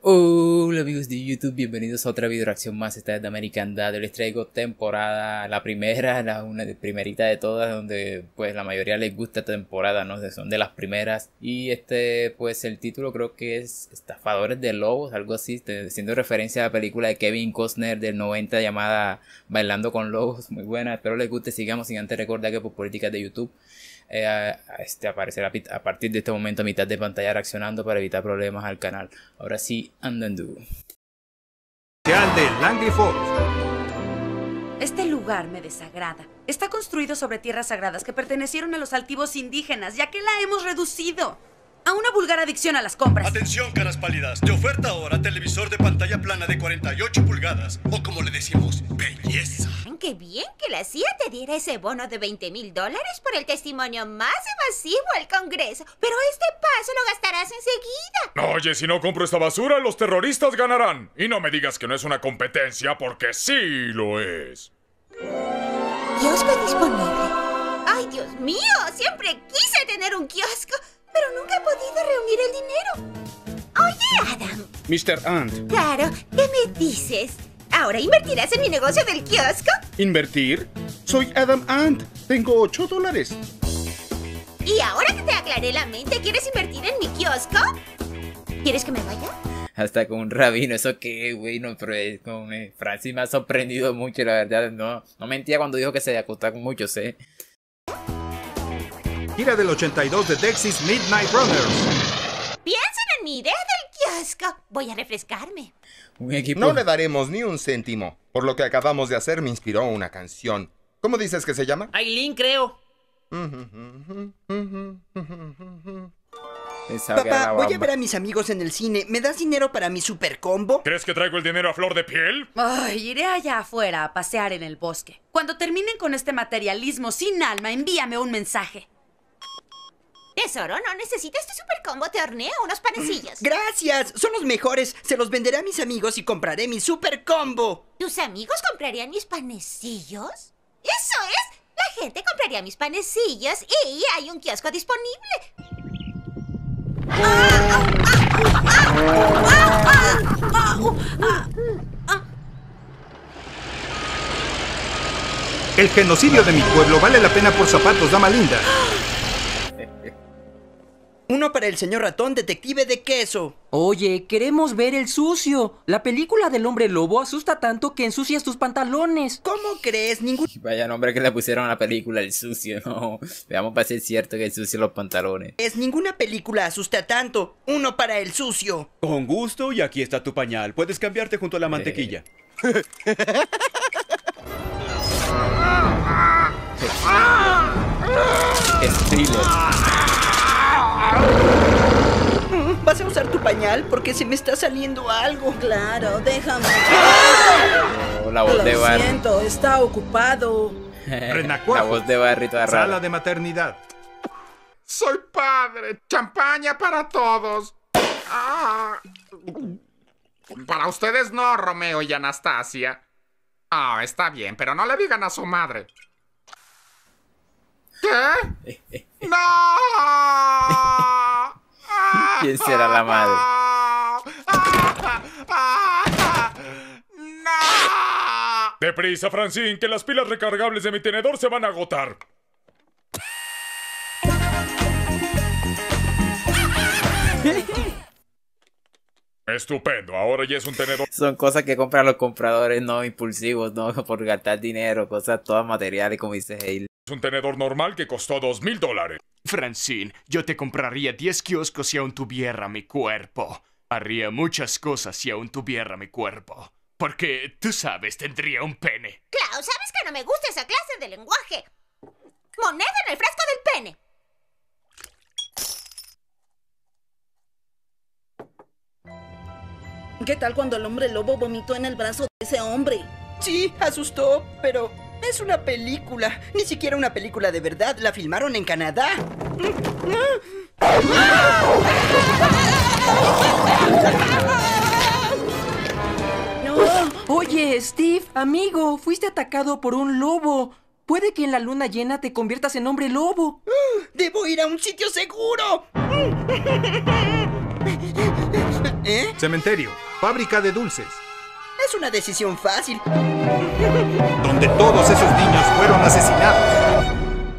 Hola amigos de YouTube, bienvenidos a otra video reacción más. Esta es de American Dad. Les traigo temporada, la primera, una de primerita de todas, donde pues la mayoría les gusta esta temporada, ¿no? Son de las primeras. Y pues el título creo que es Estafadores de Lobos, algo así, haciendo referencia a la película de Kevin Costner del 90 llamada Bailando con Lobos. Muy buena, espero les guste. Sigamos sin antes recordar que por políticas de YouTube aparecerá a partir de este momento a mitad de pantalla reaccionando para evitar problemas al canal. Ahora sí, andando. De Langley Falls. Este lugar me desagrada. Está construido sobre tierras sagradas que pertenecieron a los altivos indígenas, ya que la hemos reducido a una vulgar adicción a las compras. Atención, caras pálidas. De oferta ahora, televisor de pantalla plana de 48 pulgadas. O como le decimos, belleza. ¡Qué bien que la CIA te diera ese bono de $20,000 por el testimonio más evasivo al Congreso! Pero este paso lo gastarás enseguida. Oye, si no compro esta basura, los terroristas ganarán. Y no me digas que no es una competencia, porque sí lo es. ¿Kiosco disponible? ¡Ay, Dios mío! Siempre quise tener un kiosco, pero nunca he podido reunir el dinero. Oye, Adam. Mr. Ant. Claro, ¿qué me dices? ¿Ahora invertirás en mi negocio del kiosco? ¿Invertir? Soy Adam Ant. Tengo $8. Y ahora que te aclaré la mente, ¿quieres invertir en mi kiosco? ¿Quieres que me vaya? Hasta con un rabino, eso que, güey, no, pero Francis me ha sorprendido mucho, la verdad. No mentía cuando dijo que se acostaba con muchos, Gira del 82 de Dexys Midnight Runners. Piensen en mi idea del kiosco. Voy a refrescarme. Un equipo... No le daremos ni un céntimo. Por lo que acabamos de hacer me inspiró una canción. ¿Cómo dices que se llama? Aileen, creo. Papá, voy a ver a mis amigos en el cine. ¿Me das dinero para mi super combo? ¿Crees que traigo el dinero a flor de piel? Ay, iré allá afuera a pasear en el bosque. Cuando terminen con este materialismo sin alma, envíame un mensaje. Tesoro, no necesitas tu super combo. Te horneo unos panecillos. ¡Gracias! Son los mejores. Se los venderé a mis amigos y compraré mi super combo. ¿Tus amigos comprarían mis panecillos? ¡Eso es! La gente compraría mis panecillos y hay un kiosco disponible. El genocidio de mi pueblo vale la pena por zapatos, dama linda. Uno para el señor ratón, detective de queso. Oye, queremos ver El Sucio. La película del hombre lobo asusta tanto que ensucias tus pantalones. ¿Cómo crees? Ningún... Vaya nombre que le pusieron a la película, El Sucio, no. Veamos para ser cierto que El Sucio los pantalones. Ninguna película asusta tanto. Uno para el sucio. Con gusto, y aquí está tu pañal. Puedes cambiarte junto a la mantequilla. Thriller. ¿Vas a usar tu pañal? Porque se me está saliendo algo. Claro, déjame. Oh, la voz de Barry. Lo siento, está ocupado. La voz de Barry toda rara. Sala de maternidad. Soy padre. Champaña para todos. Para ustedes no, Romeo y Anastasia. Está bien, pero no le digan a su madre. ¿Qué? ¡No! ¿Quién será la madre? ¡No! Deprisa, Francine, que las pilas recargables de mi tenedor se van a agotar. Estupendo, ahora ya es un tenedor. Son cosas que compran los compradores no impulsivos, no por gastar dinero, cosas todas materiales, como dice Hale. Es un tenedor normal que costó $2,000. Francine, yo te compraría 10 kioscos si aún tuviera mi cuerpo. Haría muchas cosas si aún tuviera mi cuerpo. Porque, tú sabes, tendría un pene. Claro, sabes que no me gusta esa clase de lenguaje. Moneda en el frasco del pene. ¿Qué tal cuando el hombre lobo vomitó en el brazo de ese hombre? Sí, asustó, pero es una película. Ni siquiera una película de verdad. La filmaron en Canadá. No. Oye, Steve, amigo, fuiste atacado por un lobo. Puede que en la luna llena te conviertas en hombre lobo. ¡Debo ir a un sitio seguro! ¿Eh? Cementerio, fábrica de dulces. Es una decisión fácil. Donde todos esos niños fueron asesinados.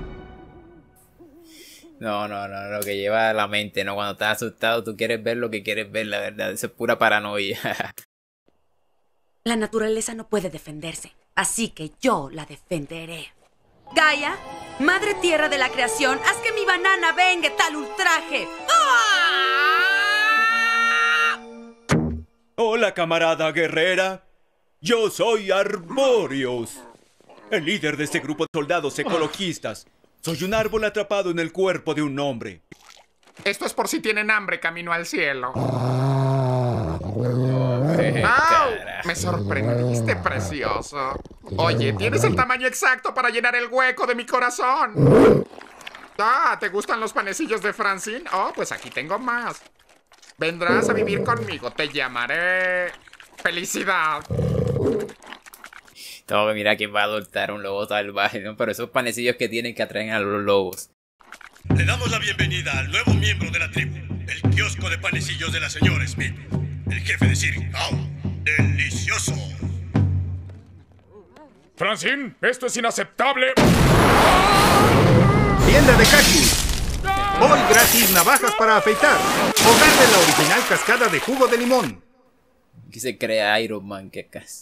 No, lo que lleva a la mente, ¿no? Cuando estás asustado, tú quieres ver lo que quieres ver, la verdad. Eso es pura paranoia. La naturaleza no puede defenderse, así que yo la defenderé. Gaia, madre tierra de la creación, haz que mi banana vengue tal ultraje. ¡Ah! Hola, camarada guerrera. Yo soy Arborios, el líder de este grupo de soldados ecologistas. Soy un árbol atrapado en el cuerpo de un hombre. Esto es por si tienen hambre camino al cielo. ¡Au! Me sorprendiste, precioso. Oye, tienes el tamaño exacto para llenar el hueco de mi corazón. Ah, ¿te gustan los panecillos de Francine? Oh, pues aquí tengo más. Vendrás a vivir conmigo. Te llamaré... Felicidad. Tengo que mirar quién va a adoptar un lobo salvaje, ¿no? Pero esos panecillos que tienen que atraen a los lobos. Le damos la bienvenida al nuevo miembro de la tribu, el kiosco de panecillos de la señora Smith, el jefe de Sir Cow. ¡Delicioso! Francine, esto es inaceptable. Tienda de cactus. Hoy gratis navajas para afeitar. Hogar de la original cascada de jugo de limón. Aquí se crea Iron Man, que acá.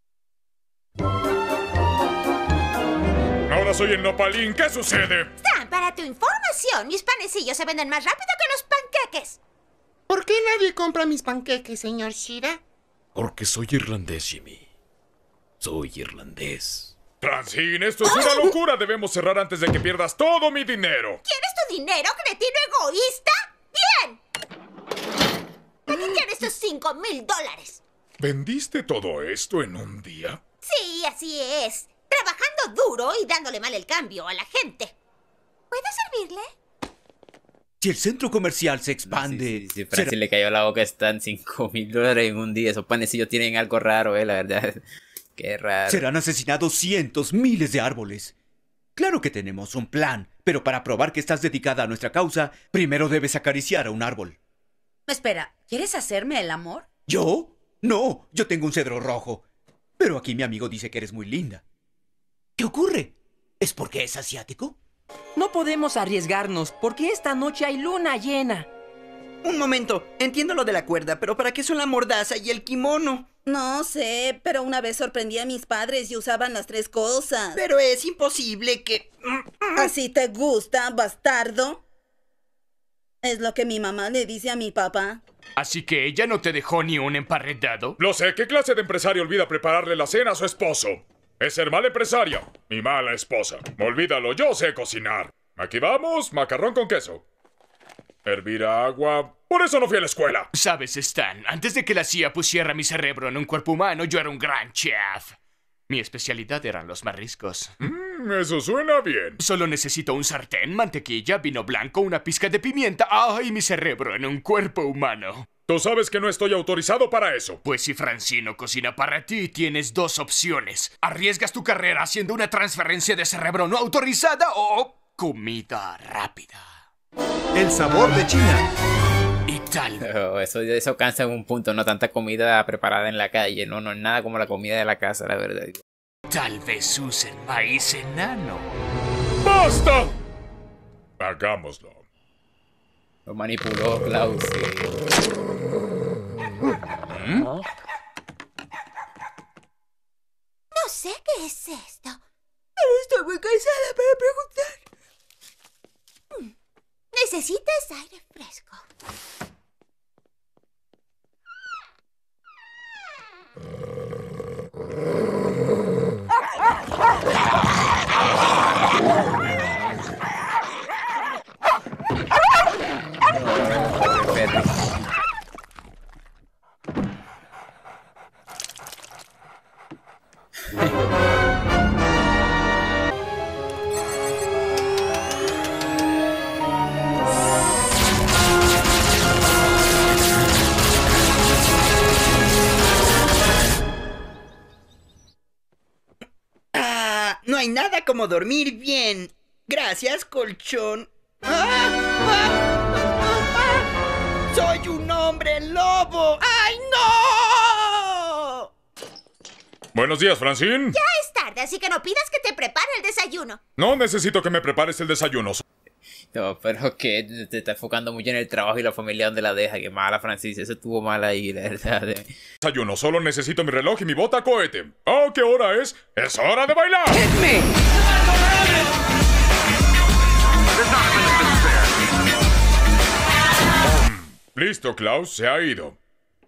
Ahora soy el nopalín. ¿Qué sucede? Sam, para tu información, mis panecillos se venden más rápido que los panqueques. ¿Por qué nadie compra mis panqueques, señor Shira? Porque soy irlandés, Jimmy. Soy irlandés. Francine, esto es una locura. Debemos cerrar antes de que pierdas todo mi dinero. ¿Quieres tu dinero, cretino egoísta? ¡Bien! Aquí tienes tus $5,000. ¿Vendiste todo esto en un día? Sí, así es. Trabajando duro y dándole mal el cambio a la gente. ¿Puedo servirle? Si el centro comercial se expande... Sí, Francis le cayó la boca, están $5,000 en un día. Esos panecillos tienen algo raro, la verdad. Qué raro. Serán asesinados cientos, miles de árboles. Claro que tenemos un plan, pero para probar que estás dedicada a nuestra causa, primero debes acariciar a un árbol. Espera, ¿quieres hacerme el amor? ¿Yo? No, yo tengo un cedro rojo. Pero aquí mi amigo dice que eres muy linda. ¿Qué ocurre? ¿Es porque es asiático? No podemos arriesgarnos, porque esta noche hay luna llena. Un momento, entiendo lo de la cuerda, pero ¿para qué son la mordaza y el kimono? No sé, pero una vez sorprendí a mis padres y usaban las 3 cosas. Pero es imposible que... ¿Así te gusta, bastardo? Es lo que mi mamá le dice a mi papá. ¿Así que ella no te dejó ni un emparedado? Lo sé, ¿qué clase de empresario olvida prepararle la cena a su esposo? Es ser mala empresaria, mi mala esposa. Olvídalo, yo sé cocinar. Aquí vamos, macarrón con queso. Hervir agua... Por eso no fui a la escuela. Sabes, Stan, antes de que la CIA pusiera mi cerebro en un cuerpo humano, yo era un gran chef. Mi especialidad eran los mariscos. Eso suena bien. Solo necesito un sartén, mantequilla, vino blanco, una pizca de pimienta. Y mi cerebro en un cuerpo humano! Tú sabes que no estoy autorizado para eso. Pues si Francino cocina para ti, tienes 2 opciones. Arriesgas tu carrera haciendo una transferencia de cerebro no autorizada o comida rápida. El sabor de China. Y tal. Eso cansa en un punto, no tanta comida preparada en la calle, no es nada como la comida de la casa, la verdad. Tal vez usen maíz enano. ¡Basta! Hagámoslo. Lo manipuló Klaus. No sé qué es esto, pero estoy muy cansada para preguntar. Necesitas aire fresco. No hay nada como dormir bien. Gracias, colchón. ¡Soy un un hombre lobo! ¡Ay, no! Buenos días, Francine. Ya es tarde, así que no pidas que te prepare el desayuno. No necesito que me prepares el desayuno. No, pero que te está enfocando mucho en el trabajo y la familia donde la deja. Que mala, Francis. Eso estuvo mal ahí, la verdad. Desayuno, solo necesito mi reloj y mi bota cohete. ¿Oh, qué hora es? ¡Es hora de bailar! ¡Hitme! Listo, Klaus, se ha ido.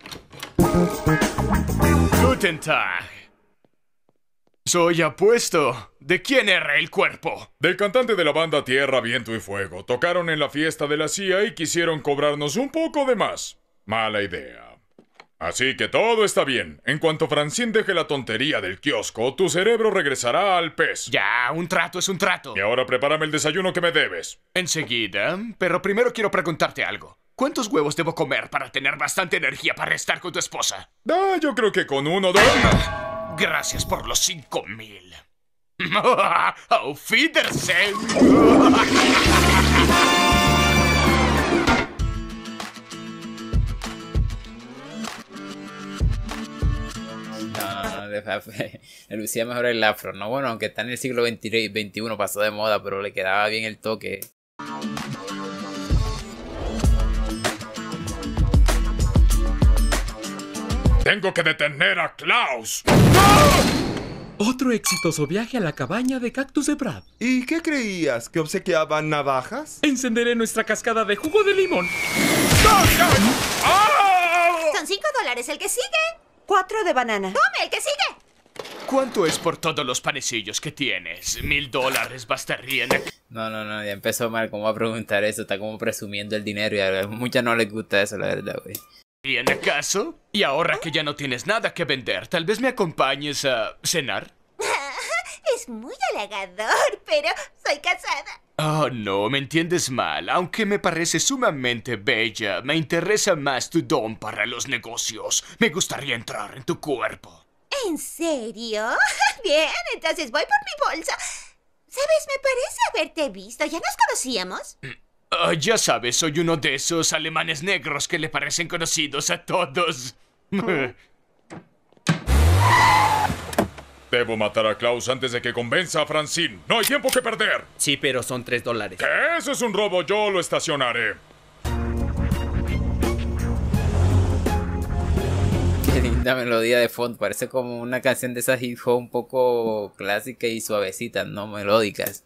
Guten Tag. Soy apuesto. ¿De quién era el cuerpo? Del cantante de la banda Tierra, Viento y Fuego. Tocaron en la fiesta de la CIA y quisieron cobrarnos un poco de más. Mala idea. Así que todo está bien. En cuanto Francine deje la tontería del kiosco, tu cerebro regresará al pez. Ya, un trato es un trato. Y ahora prepárame el desayuno que me debes. Enseguida, pero primero quiero preguntarte algo. ¿Cuántos huevos debo comer para tener bastante energía para estar con tu esposa? Yo creo que con 1 o 2. Gracias por los 5,000. Auf Wiedersehen. No, le lucía mejor el afro, ¿no? Bueno, aunque está en el siglo XXI, pasó de moda, pero le quedaba bien el toque. ¡Tengo que detener a Klaus! Otro exitoso viaje a la cabaña de Cactus de Brad. ¿Y qué creías? ¿Que obsequiaban navajas? Encenderé nuestra cascada de jugo de limón. Son $5 el que sigue. 4 de banana. Tome el que sigue. ¿Cuánto es por todos los panecillos que tienes? $1,000 bastarían. No, ya empezó mal. ¿Cómo va a preguntar eso? Está como presumiendo el dinero y a muchas no les gusta eso, la verdad, güey. ¿Bien acaso? Y ahora que ya no tienes nada que vender, tal vez me acompañes a cenar. Es muy halagador, pero soy casada. Oh, no, me entiendes mal. Aunque me parece sumamente bella, me interesa más tu don para los negocios. Me gustaría entrar en tu cuerpo. ¿En serio? Bien, entonces voy por mi bolsa. ¿Sabes? Me parece haberte visto. ¿Ya nos conocíamos? Ya sabes, soy uno de esos alemanes negros que le parecen conocidos a todos. Debo matar a Klaus antes de que convenza a Francine. ¡No hay tiempo que perder! Sí, pero son $3. ¿Qué? Eso es un robo. Yo lo estacionaré. Qué linda melodía de fondo. Parece como una canción de esas hip hop un poco clásica y suavecitas, no melódicas.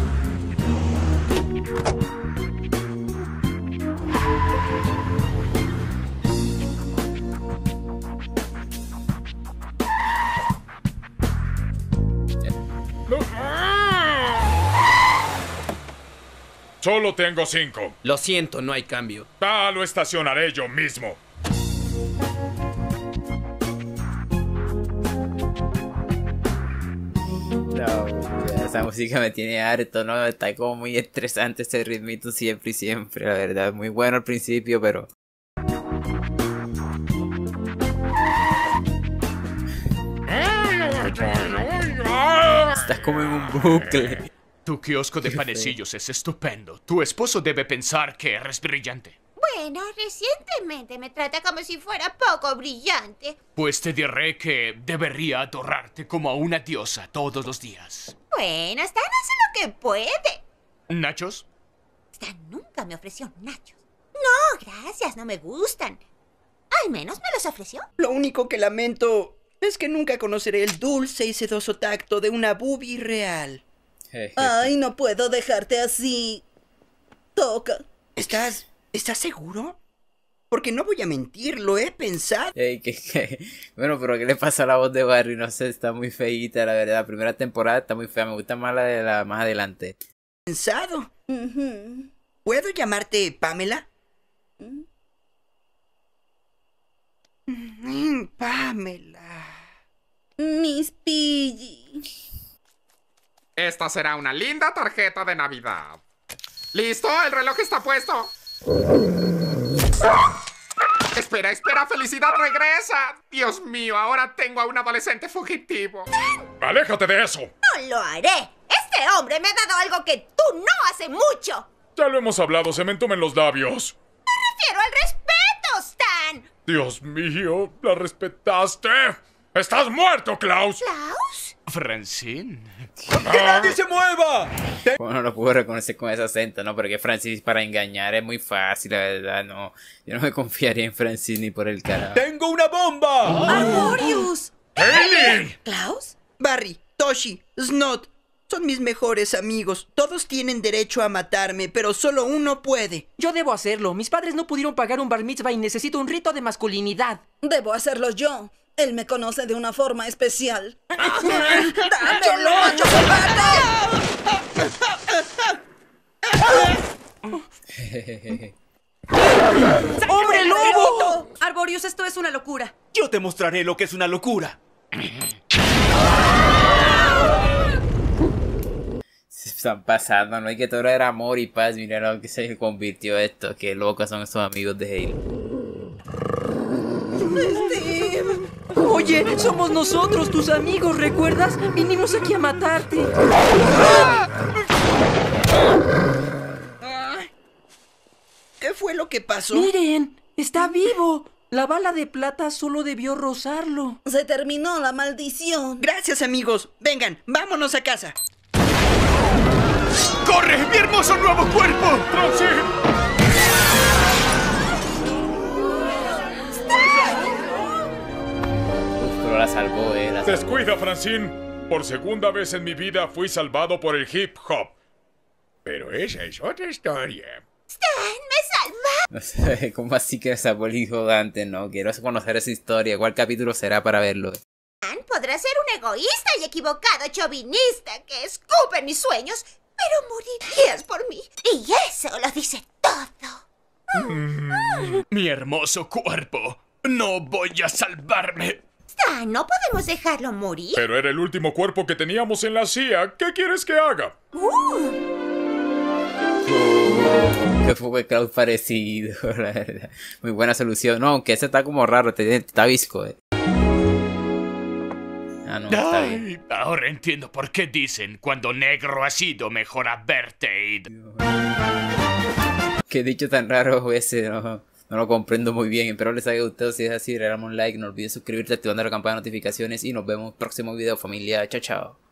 Solo tengo 5. Lo siento, no hay cambio. Lo estacionaré yo mismo. No, esa música me tiene harto, ¿no? Está como muy estresante ese ritmito siempre y siempre, la verdad. Muy bueno al principio, pero... Estás como en un bucle. Tu kiosco de panecillos es estupendo. Tu esposo debe pensar que eres brillante. Bueno, recientemente me trata como si fuera poco brillante. Pues te diré que debería adorarte como a una diosa todos los días. Bueno, Stan hace lo que puede. ¿Nachos? Stan nunca me ofreció nachos. No, gracias, no me gustan. Al menos me los ofreció. Lo único que lamento es que nunca conoceré el dulce y sedoso tacto de una boobie real. Ay, no puedo dejarte así. Toca. ¿Estás seguro? Porque no voy a mentir, lo he pensado. Bueno, pero ¿qué le pasa a la voz de Barry? No sé, está muy feíta, la verdad. La primera temporada está muy fea. Me gusta más la de la más adelante. Pensado. ¿Puedo llamarte Pamela? Pamela. Miss Piggy. Esta será una linda tarjeta de Navidad. ¿Listo? El reloj está puesto. Espera, felicidad regresa. Dios mío, ahora tengo a un adolescente fugitivo. ¡Aléjate de eso! No lo haré. Este hombre me ha dado algo que tú no hace mucho. Ya lo hemos hablado, se me entumen los labios. Me refiero al respeto, Dios mío, la respetaste. ¡Estás muerto, Klaus! ¿Klaus? Francine. ¡Que nadie se mueva! Bueno, lo puedo reconocer con ese acento, ¿no? Porque Francis para engañar es muy fácil, la verdad, no. Yo no me confiaría en Francis ni por el carajo. ¡Tengo una bomba! ¡Arborius! ¡Hailey! ¿Klaus? Barry, Toshi, Snot. Son mis mejores amigos. Todos tienen derecho a matarme, pero solo uno puede. Yo debo hacerlo. Mis padres no pudieron pagar un bar mitzvah y necesito un rito de masculinidad. Debo hacerlo yo. Él me conoce de una forma especial. ¡Dámelo, ¡Hombre lobo! Arborius, esto es una locura. Yo te mostraré lo que es una locura. Se están pasando, no hay que todo era amor y paz. Mira lo que se convirtió esto. Qué locos son estos amigos de Halo. Oye, somos nosotros, tus amigos, ¿recuerdas? Vinimos aquí a matarte. ¿Qué fue lo que pasó? Miren, está vivo. La bala de plata solo debió rozarlo. Se terminó la maldición. Gracias, amigos. Vengan, vámonos a casa. ¡Corre! ¡Mi hermoso nuevo cuerpo! ¡Francine! Pero la salvó, la salvó. Descuida, Francine. Por segunda vez en mi vida fui salvado por el hip hop. Pero esa es otra historia. ¡Stan, me salva! No sé, ¿cómo así que salvó el hijo de antes? No, quiero conocer esa historia. ¿Cuál capítulo será para verlo? Stan podrá ser un egoísta y equivocado chauvinista que escupe mis sueños, pero morirías por mí. Y eso lo dice todo. Mi hermoso cuerpo. No voy a salvarme. Stan, no podemos dejarlo morir. Pero era el último cuerpo que teníamos en la CIA. ¿Qué quieres que haga? Que fue el Klaus parecido, la verdad. Muy buena solución. No, aunque ese está como raro, está visco. Ah, no, está bien. Ahora entiendo por qué dicen cuando negro ha sido mejor a verte. Qué dicho tan raro ese, no lo comprendo muy bien. Espero les haya gustado. Si es así, regálame un like. No olvides suscribirte, activando la campana de notificaciones. Y nos vemos en el próximo video, familia. Chao, chao.